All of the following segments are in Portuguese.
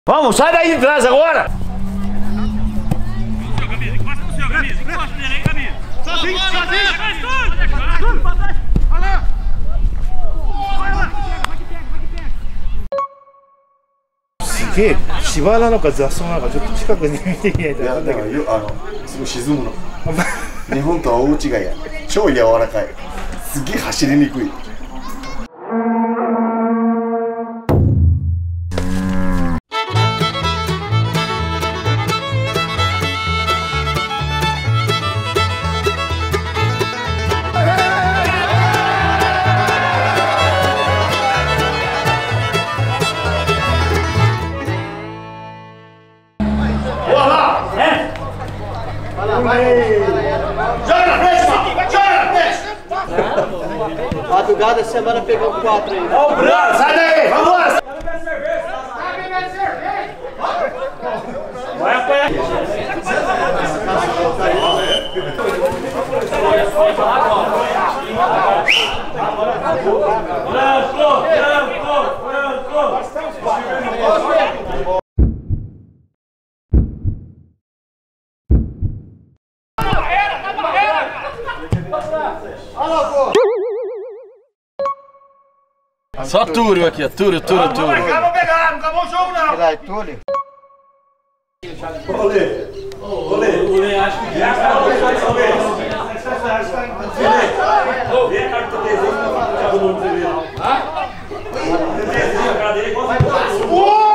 Vamos, sai daí de trás agora! Encosta no seu, camisa. Encosta nele aí, camisa. Sozinho, sozinho. Faz tudo. Tudo pra trás. Olha lá. Vai lá. Vai que pega. すげえ芝なのか雑草なのかちょっと近くに見てみないと分かんないけど、 すごい沈むの。日本とは大違いや。超柔らかい。すげえ走りにくい。 Madrugada, semana pegando 4 aí. Ô, Bruno, sai daí, vamos! Vai apanhar! Só Túlio aqui, ó. Túlio. Vamos pegar, não acabou o jogo não! Vai, Túlio. Olê, acho que já está. Vê a cara do teu desenho que não fica todo mundo pra você ver. Teu desenho, a cara dele é igual a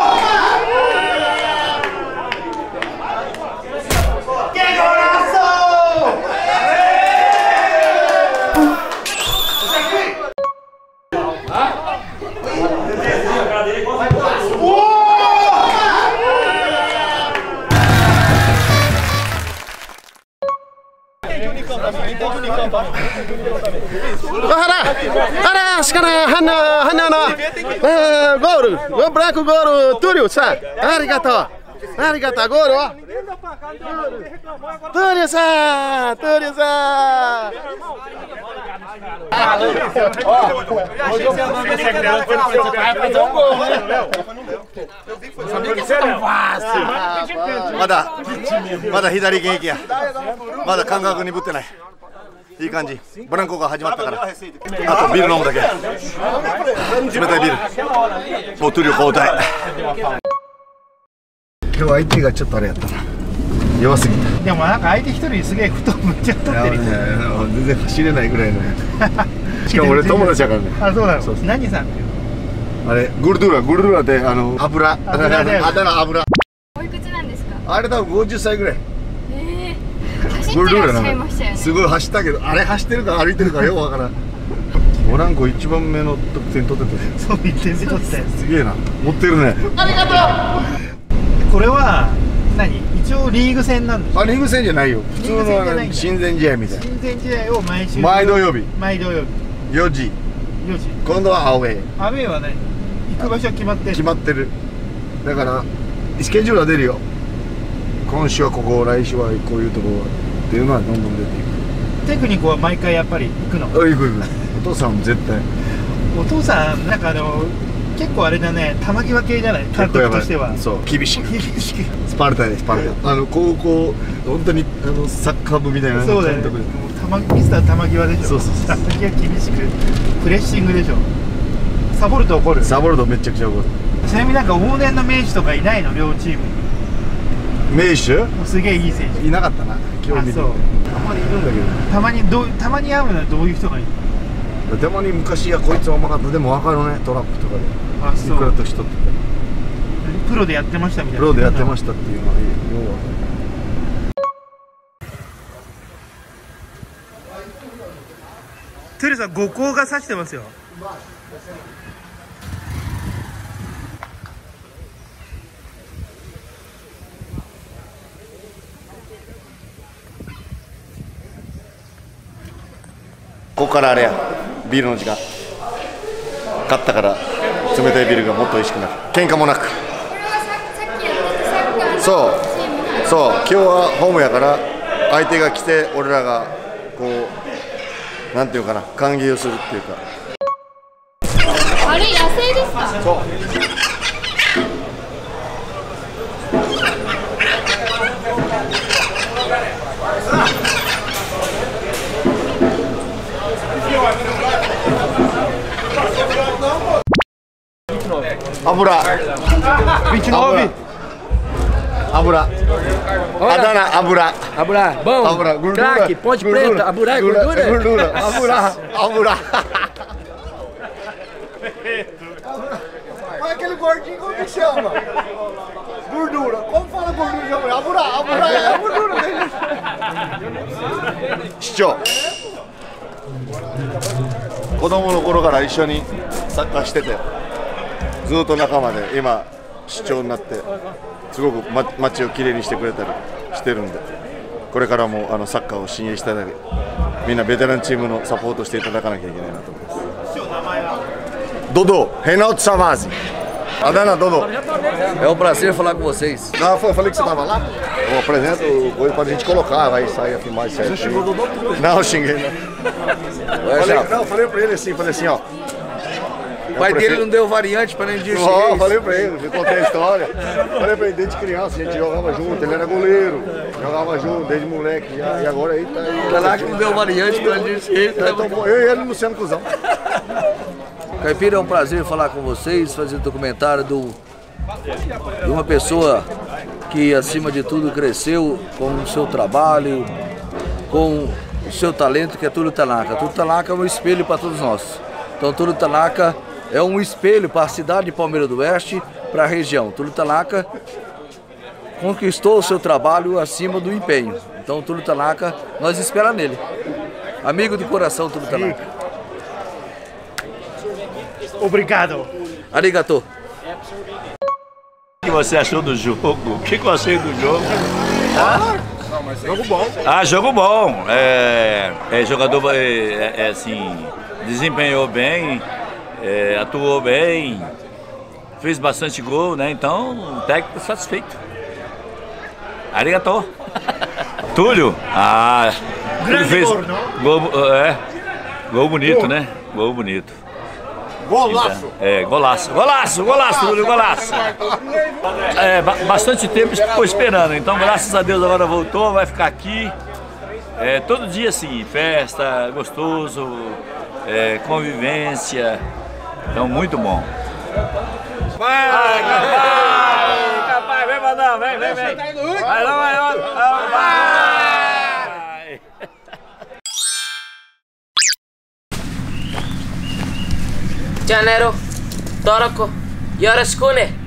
Gol branco, gol, Túlio, sai. Arigato. Arigato, gol, ó. Túlio, sai. Túlio, sai.まだ左現役や。まだ感覚鈍ってない。いい感じ。ブランコが始まったから。あとビール飲むだけ。冷たいビール。もうトゥリオ交代。今日相手がちょっとあれやったな。弱すぎた。 でもなんか相手一人すげえ太むっちゃ太ってる。 全然走れないぐらいの。しかも俺友達やからね。 あ、そうなの。何さんっていうあれグルドゥラで油。油。 おいくつなんですか？ あれ多分50歳ぐらい。 走ってらっしゃいましたよね。 すごい走ったけど、あれ走ってるか歩いてるかよくわからん。ブランコ一番目の得点取ってた。 そう1点目取ってすげえな。持ってるね。ありがとう。これは何？一応リーグ戦なんですか？ リーグ戦じゃないよ。普通の親善試合みたいな。 親善試合を毎週。 毎土曜日。4時。今度はアウェー。 アウェーは何？行く場所は決まってる。 決まってる。だからスケジュールは出るよ。今週はここ、来週はこういうところっていうのはどんどん出ていく。 テクニックは毎回やっぱり行くの？ 行く。お父さん絶対。 お父さんなんか結構あれだね、球際系じゃない監督としては。 そう厳しくスパルタです。スパルタ。高校本当にサッカー部みたいな監督で。ミスター球際でしょ。そう球際厳しくプレッシングでしょ。サボると怒る。 サボるとめちゃくちゃ怒る。 ちなみになんか往年の名手とかいないの？両チームに。 名手？ すげえいい選手いなかったな。今日見て。たまにいるんだけど。 たまに会うのはどういう人がいるの？ たまに昔こいつはうまかった。でも分かるね、トラップとかで。 あ、そう。 いくらと人って。 プロでやってましたみたいな。 プロでやってましたっていうのはよう分かる。 トゥルさん、5校が指してますよ。 ここからあれや、ビールの時間。勝ったから冷たいビールがもっと美味しくなる。喧嘩もなく。そう今日はホームやから相手が来て俺らがこうなんていうかな、歓迎をするっていうか。 あれ野生ですか？ そう 29. Abura. Adana, abura. Abura, bom. Abura, gordura. Craque, Ponte Preta, Aburá é gordura? Gordura. Abura. Abura. Olha aquele gordinho, como que chama? Gordura. Como fala gordura? Abura. Abura é a gordura dele. 市長。子供の頃から一緒にサッカーしてて、ずっと仲間で今市長になってすごく街をきれいにしてくれたりしてるんで、これからもサッカーを信用していただき、みんなベテランチームのサポートしていただかなきゃいけないなと思います。Dodô, Reinaldo Savazzi. Adana, Dodô. É um prazer falar com vocês. Não, eu falei que você tava lá. Eu apresento coisa pra gente colocar, vai sair a filmagem certo. Você xingou o Dodô tudo? Não, eu xinguei não. Eu falei pra ele assim, ó. O pai dele não deu variante pra nem dia eu falei pra ele, eu contei a história. Falei pra ele, desde criança a gente jogava junto, ele era goleiro, jogava junto desde moleque já, e agora aí tá aí. Lá que não deu variante pra nem dia. Eu e ele, Luciano Cusão. Caipira, é um prazer falar com vocês, fazer um documentário de uma pessoa que, acima de tudo, cresceu com o seu trabalho, com o seu talento, que é Túlio Tanaka. Túlio Tanaka é um espelho para todos nós. Então, Túlio Tanaka é um espelho para a cidade de Palmeira do Oeste, para a região. Túlio Tanaka conquistou o seu trabalho acima do empenho. Então, Túlio Tanaka, nós esperamos nele. Amigo de coração, Túlio Tanaka. Obrigado. Arigato. O que você achou do jogo? O que eu achei do jogo? Jogo bom. Ah, jogo bom. Jogador assim, desempenhou bem, atuou bem, fez bastante gol, né? Então, o técnico satisfeito. Arigato. Túlio? Ah, Túlio fez gol bonito, né? Gol bonito. Golaço! Golaço, Túlio, golaço! Bastante tempo ficou esperando, então graças a Deus agora voltou, vai ficar aqui. Todo dia assim, festa, gostoso, convivência, então muito bom. Vai, capaz, vem mandar, vem! Vai lá, vai! Janero, Toroko, Yoroshiku ne.